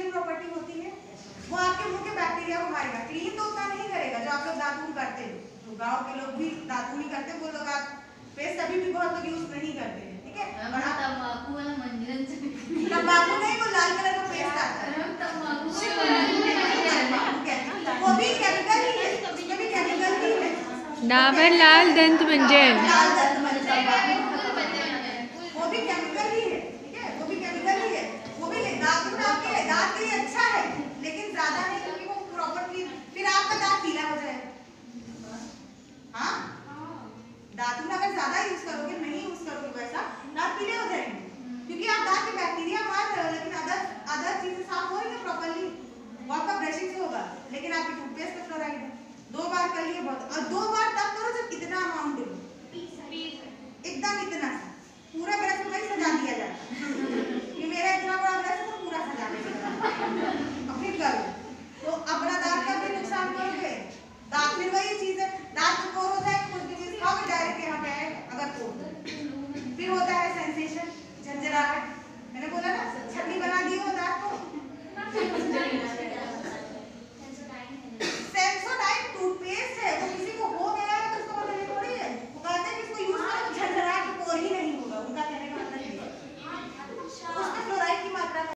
Cleaning property होती है, वो आपके मुंह के बैक्टीरिया को मारेगा। क्लीन तो उतना नहीं करेगा जो आप लोग दातून करते हैं, जो गांव के लोग भी दातून ही करते हैं, वो लोग आप पेस्ट अभी भी बहुत लोग यूज नहीं करते हैं, ठीक है। तंबाकू वाला मंजन से तंबाकू नहीं, वो लाल कलर का पेस्ट आता है, वो भी केमिकल ही है, उसमें भी केमिकल ही है। डाबर लाल दंत मंजन, लाल दंत मंजन वो भी केमिकल ही है, ठीक है, वो भी केमिकल ही है। वो भी दातून आपके दांत के लिए अच्छा है, लेकिन ज्यादा नहीं, क्योंकि वो प्रॉपर्ली फिर आपका दांत पीला हो जाएगा। हाँ, दातून अगर ज्यादा यूज करोगे, नहीं यूज करोगे वैसा, दांत पीले हो जाएंगे, क्योंकि आप दांत के बैक्टीरिया मार रहे हो, लेकिन अदर चीजें साफ हो रही है प्रॉपर्ली, वो आपका ब्रशिंग से होगा। लेकिन आपके टूथपेस्ट में फ्लोराइड है, 2 बार कर लिए बहुत, और 2 बार तब करो जब इतना अमाउंट लो, एकदम इतना पूरा ब्रश में सजा दिया जाता है। ये मेरा इतना बड़ा ब्रश है तो पूरा सजा दिया